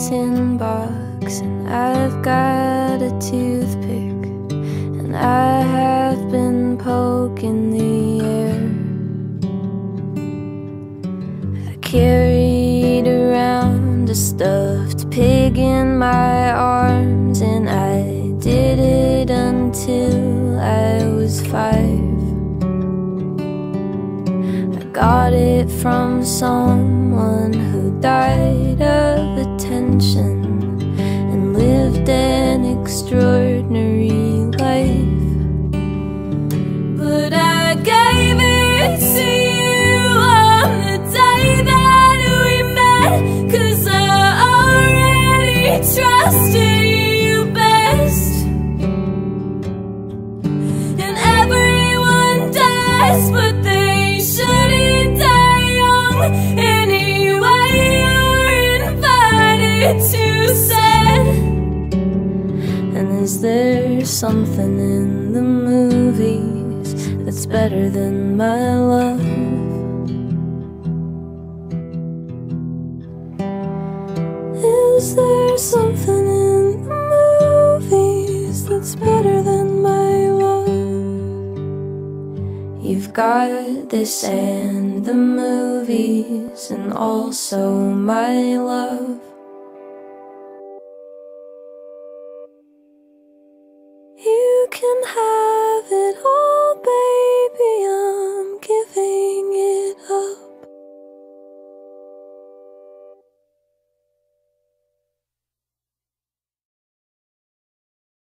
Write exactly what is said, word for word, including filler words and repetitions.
tin box, and I've got a toothpick, and I have been poking the air. I carried around a stuffed pig in my arms, and I did it until I was five. I got it from someone who died of attention and lived an extraordinary life. But I gave it to you on the day that we met, 'cause I already trusted you best. And everyone dies, but they shouldn't die young. Anyway, you're invited to set. And is there something in the movies that's better than my love? Is there something in the movies that's better than my love? You've got this and the movies, and also my love. You can have